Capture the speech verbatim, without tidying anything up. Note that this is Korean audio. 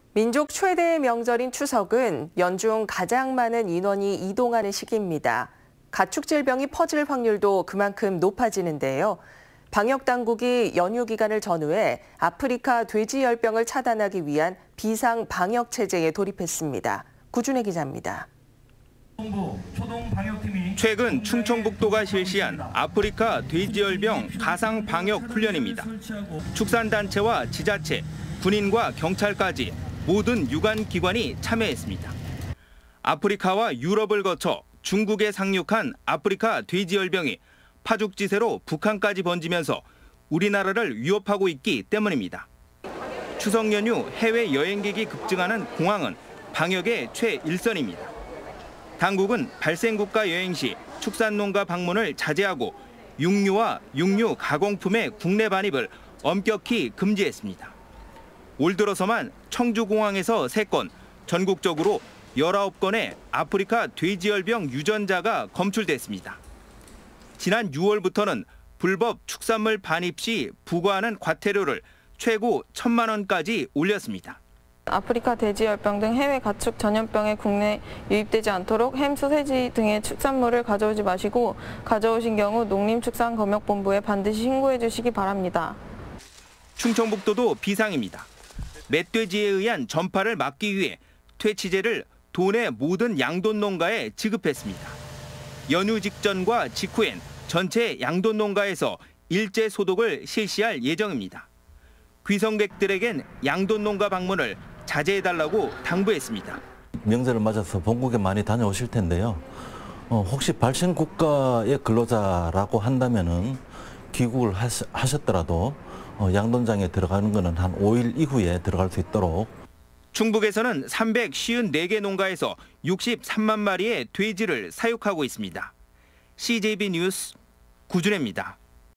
민족 최대의 명절인 추석은 연중 가장 많은 인원이 이동하는 시기입니다. 가축 질병이 퍼질 확률도 그만큼 높아지는데요. 방역당국이 연휴 기간을 전후해 아프리카 돼지열병을 차단하기 위한 비상 방역 체제에 돌입했습니다. 구준혜 기자입니다. 최근 충청북도가 실시한 아프리카 돼지열병 가상 방역 훈련입니다. 축산단체와 지자체, 군인과 경찰까지 모든 유관기관이 참여했습니다. 아프리카와 유럽을 거쳐 중국에 상륙한 아프리카 돼지열병이 파죽지세로 북한까지 번지면서 우리나라를 위협하고 있기 때문입니다. 추석 연휴 해외 여행객이 급증하는 공항은 방역의 최일선입니다. 당국은 발생국가 여행 시 축산농가 방문을 자제하고 육류와 육류 가공품의 국내 반입을 엄격히 금지했습니다. 올 들어서만 청주공항에서 세 건, 전국적으로 열아홉 건의 아프리카 돼지열병 유전자가 검출됐습니다. 지난 유월부터는 불법 축산물 반입 시 부과하는 과태료를 최고 천만 원까지 올렸습니다. 아프리카 돼지열병 등 해외 가축 전염병에 국내 유입되지 않도록 햄, 소세지 등의 축산물을 가져오지 마시고 가져오신 경우 농림축산검역본부에 반드시 신고해 주시기 바랍니다. 충청북도도 비상입니다. 멧돼지에 의한 전파를 막기 위해 퇴치제를 도내 모든 양돈 농가에 지급했습니다. 연휴 직전과 직후엔 전체 양돈 농가에서 일제 소독을 실시할 예정입니다. 귀성객들에겐 양돈 농가 방문을 자제해달라고 당부했습니다. 명절을 맞아서 본국에 많이 다녀오실 텐데요. 어, 혹시 발생 국가의 근로자라고 한다면은 귀국을 하시, 하셨더라도 어, 양돈장에 들어가는 것은 한 오 일 이후에 들어갈 수 있도록. 충북에서는 삼백오십사 개 농가에서 육십삼만 마리의 돼지를 사육하고 있습니다. 씨제이비 뉴스 구준혜입니다.